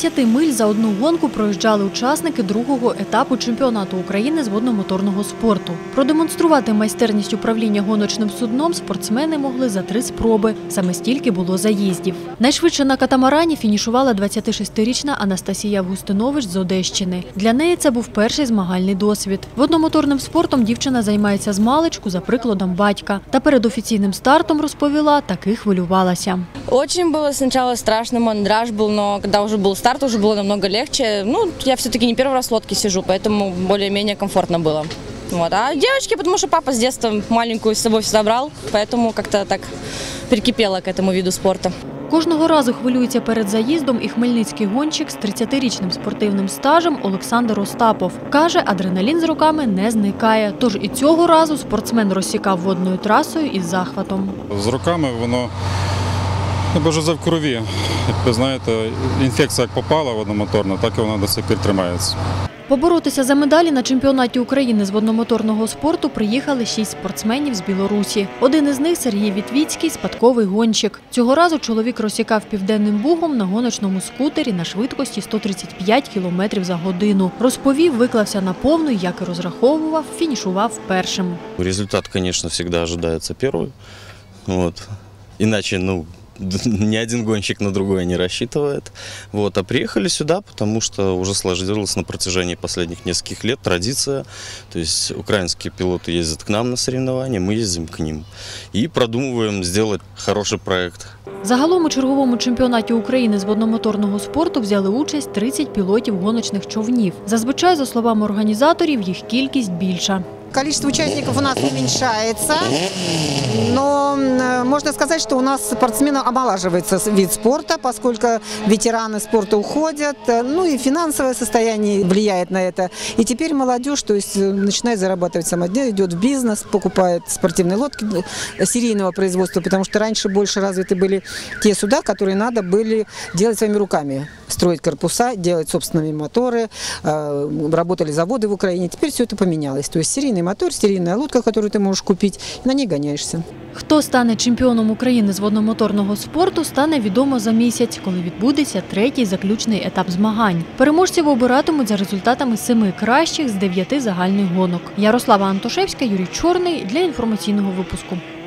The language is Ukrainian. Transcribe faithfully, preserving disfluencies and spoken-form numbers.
двадцяти миль за одну гонку проїжджали учасники другого етапу чемпіонату України з водномоторного спорту. Продемонструвати майстерність управління гоночним судном спортсмени могли за три спроби. Саме стільки було заїздів. Найшвидше на катамарані фінішувала двадцятишестирічна Анастасія Августинович з Одещини. Для неї це був перший змагальний досвід. Водномоторним спортом дівчина займається змалечку за прикладом батька. Та перед офіційним стартом, розповіла, таки хвилювалася. Очень было сначала страшно, мандраж был, но когда уже был старт, уже было намного легче. Ну, я все-таки не первый раз в лодке сижу, поэтому более-менее комфортно было. Вот. А девочки, потому что папа с детства маленькую с собой всегда брал, поэтому как-то так прикипела к этому виду спорта. Кожного разу хвилюється перед заїздом і хмельницький гонщик з тридцятирічним спортивним стажем Олександр Остапов. Каже, адреналін з роками не зникає. Тож і цього разу спортсмен розсікав водною трасою із захватом. З роками воно вже в крові. Як ви знаєте, інфекція як попала водномоторна, так і вона до сих пір тримається. Поборотися за медалі на чемпіонаті України з водномоторного спорту приїхали шість спортсменів з Білорусі. Один із них – Сергій Вітвіцький, спадковий гонщик. Цього разу чоловік розсікав Південним Бугом на гоночному скутері на швидкості сто тридцять п'ять кілометрів за годину. Розповів, виклався наповну, як і розраховував, фінішував першим. Результат, звісно, завжди очікується перший. Вот. Іначе, ну, ни один гонщик на другой не рассчитывает. Вот. А приехали сюда, потому что уже сложилась на протяжении последних нескольких лет традиция. То есть украинские пилоты ездят к нам на соревнования, мы ездим к ним. И продумываем сделать хороший проект. Загалом у черговому чемпіонаті України з водномоторного спорту взяли участь тридцять пілотів гоночних човнів. Зазвичай, за словами організаторів, їх кількість більша. Количество участников у нас уменьшается, но можно сказать, что у нас спортсменов омолаживается вид спорта, поскольку ветераны спорта уходят, ну и финансовое состояние влияет на это. И теперь молодежь, то есть, начинает зарабатывать сама, идет в бизнес, покупает спортивные лодки серийного производства, потому что раньше больше развиты были те суда, которые надо были делать своими руками. Строить корпуса, делать собственные моторы, работали заводы в Украине. Теперь все это поменялось. То есть серийный мотор, серийная лодка, которую ты можешь купить, на ней гоняешься. Хто стане чемпіоном України з водномоторного спорту, стане відомо за місяць, коли відбудеться третій заключний етап змагань. Переможців обиратимуть за результатами семи кращих з дев'яти загальних гонок. Ярослава Антошевська, Юрій Чорний для інформаційного випуску.